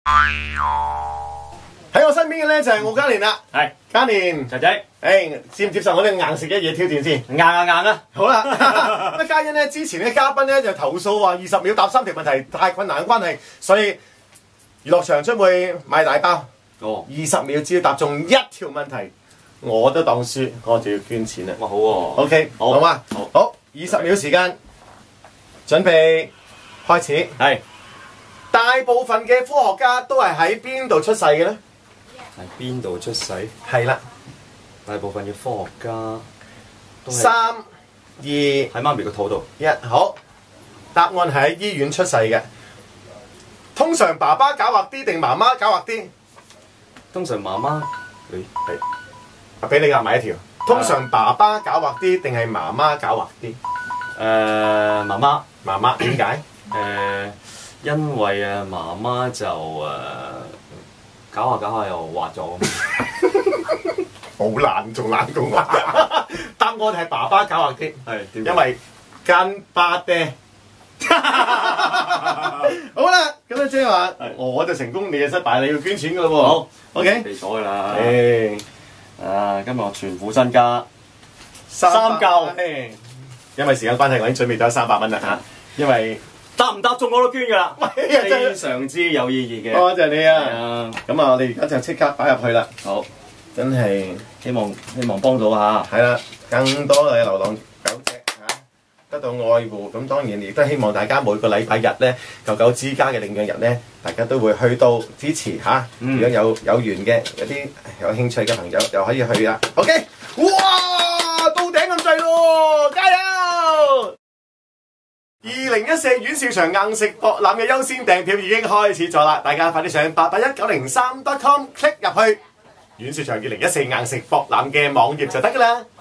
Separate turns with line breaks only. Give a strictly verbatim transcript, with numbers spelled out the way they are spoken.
喺我身邊嘅咧就係我嘉年啦，
係
嘉年
仔仔，
誒接唔接受我哋硬食一嘢挑戰先？
硬啊硬啊！
好啦，咁啊嘉欣咧之前嘅嘉賓咧就投訴話二十秒答三條問題太困難嘅關係，所以娛樂場將會買大包。
哦，
二十秒只要答中一條問題，我都當輸，我就要捐錢啦。
哇好喎
OK，
好
好嘛？
好，
好，二十秒時間，準備開始。
係
大部分嘅科學家都係喺邊度出世嘅咧？
喺邊度出世？
係啦，
大部分嘅科學家都係
三、二、一，
喺媽咪個肚度。
好。答案係喺醫院出世嘅。通常爸爸狡猾啲定媽媽狡猾啲？
通常媽媽，誒係
啊，俾你夾埋一條。通常爸爸狡猾啲定係媽媽狡猾啲？
誒媽媽
媽媽點解？
誒，因為啊媽媽就誒搞下搞下又滑咗。
好難，仲難過我。答案係爸爸狡猾啲，
係點解？
因為跟巴爹。好啦，咁啊即係話我就成功，你就失敗，你要捐錢噶咯喎。
好
，OK。
備咗㗎啦。
誒，
啊，今日我全副身家
三
三嚿。
因為時間關係，我已經準備咗三百蚊啦嚇。因為
答唔答中我都捐㗎啦，
喂真係
非常之有意義嘅。
多謝你
係
啊！
啊，
咁啊，我哋而家就即刻擺入去啦。
好，
真係
希望希望幫到下。
係啦，更多嘅流浪狗隻嚇得到愛護。咁當然亦都希望大家每個禮拜日咧，狗狗之家嘅領養日咧，大家都會去到支持嚇。
嗯
如果有有緣嘅，有啲有興趣嘅朋友又可以去啦。OK， 哇，到頂咁滯咯，加油！二零一四阮兆祥硬食博覽嘅優先訂票已經開始咗啦，大家快啲上八八一九零三 dot com click 入去阮兆祥二零一四硬食博覽嘅網頁就得㗎啦。